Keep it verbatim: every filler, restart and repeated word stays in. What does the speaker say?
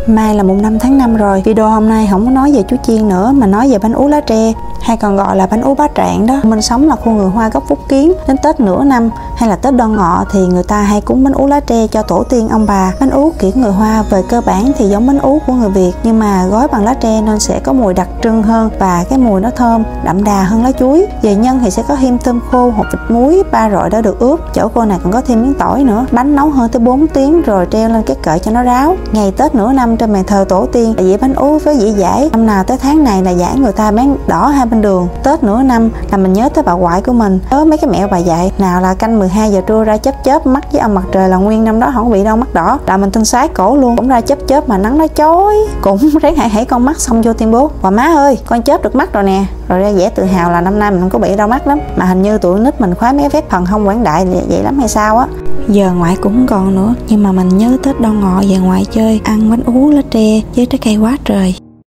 Mai là mùng năm tháng năm rồi. Video hôm nay không có nói về chuối chiên nữa mà nói về bánh ú lá tre, hay còn gọi là bánh ú bá trạng đó. Mình sống là khu người Hoa gốc Phúc Kiến. Đến Tết nửa năm hay là Tết Đoan Ngọ thì người ta hay cúng bánh ú lá tre cho tổ tiên ông bà. Bánh ú kiểu người Hoa về cơ bản thì giống bánh ú của người Việt, nhưng mà gói bằng lá tre nên sẽ có mùi đặc trưng hơn và cái mùi nó thơm đậm đà hơn lá chuối. Về nhân thì sẽ có thêm tôm khô, hột vịt muối, ba rọi đã được ướp. Chỗ cô này còn có thêm miếng tỏi nữa. Bánh nấu hơn tới bốn tiếng rồi treo lên cái kệ cho nó ráo. Ngày Tết nửa năm trên bàn thờ tổ tiên là dĩa bánh ú với dĩa dải. Năm nào tới tháng này là dải người ta bán đỏ hai bên đường. Tết nửa năm là mình nhớ tới bà ngoại của mình, nhớ mấy cái mẹo bà dạy. Nào là canh mười hai giờ trưa ra chớp chớp mắt với ông mặt trời là nguyên năm đó không bị đau mắt đỏ, là mình tin sái cổ luôn. Cũng ra chớp chớp mà nắng nó chói cũng ráng hãy hãy con mắt, xong vô tuyên bố: "Bà má ơi, con chớp được mắt rồi nè." Rồi ra vẻ tự hào là năm nay mình không có bị đau mắt lắm. Mà hình như tụi nít mình khoái mấy phép thần thông quảng đại vậy lắm hay sao á. Giờ ngoại cũng còn nữa, nhưng mà mình nhớ Tết Đoan Ngọ về ngoại chơi ăn bánh ú lá tre với trái cây quá trời.